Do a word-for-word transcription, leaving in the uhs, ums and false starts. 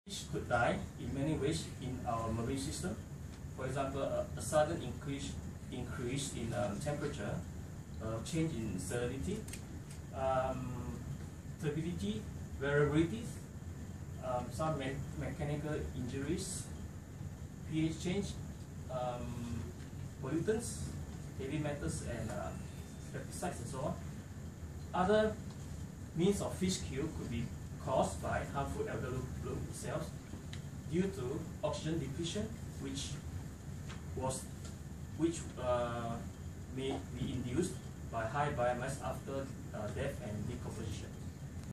Fish could die in many ways in our marine system. For example, a, a sudden increase increase in um, temperature, uh, change in salinity, um, turbidity, variability, um, some me mechanical injuries, pH change, um, pollutants, heavy metals, and uh, pesticides, and so on. Other means of fish kill could be caused by harmful algal bloom cells due to oxygen depletion, which was which uh, may be induced by high biomass after uh, death and decomposition.